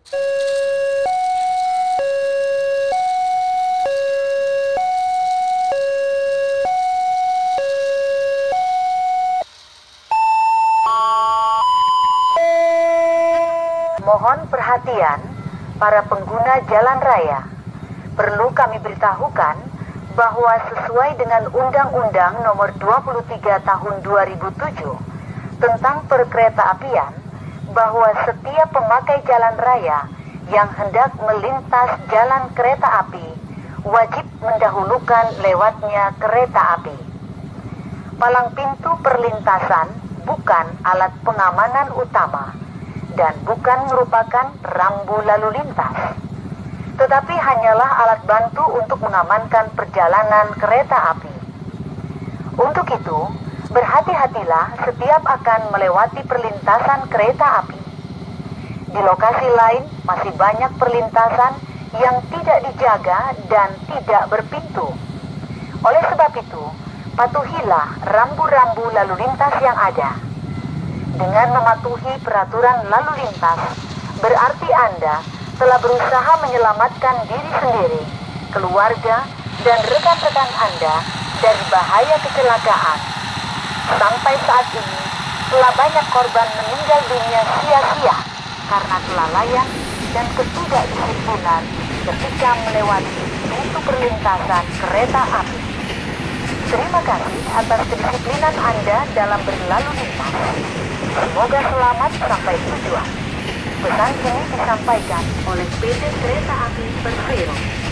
Mohon perhatian para pengguna jalan raya. Perlu kami beritahukan bahwa sesuai dengan Undang-Undang Nomor 23 Tahun 2007 tentang Perkeretaapian, bahwa setiap pemakai jalan raya yang hendak melintas jalan kereta api wajib mendahulukan lewatnya kereta api. Palang pintu perlintasan bukan alat pengamanan utama dan bukan merupakan rambu lalu lintas, tetapi hanyalah alat bantu untuk mengamankan perjalanan kereta api. Untuk itu, berhati-hatilah setiap akan melewati perlintasan kereta api. Di lokasi lain masih banyak perlintasan yang tidak dijaga dan tidak berpintu. Oleh sebab itu, patuhilah rambu-rambu lalu lintas yang ada. Dengan mematuhi peraturan lalu lintas, berarti Anda telah berusaha menyelamatkan diri sendiri, keluarga, dan rekan-rekan Anda dari bahaya kecelakaan. Sampai saat ini, telah banyak korban meninggal dunia sia-sia karena kelalaian dan ketidakdisiplinan ketika melewati pintu perlintasan kereta api. Terima kasih atas kedisiplinan Anda dalam berlalu lintas. Semoga selamat sampai tujuan. Pesan ini disampaikan oleh PT Kereta Api Persero.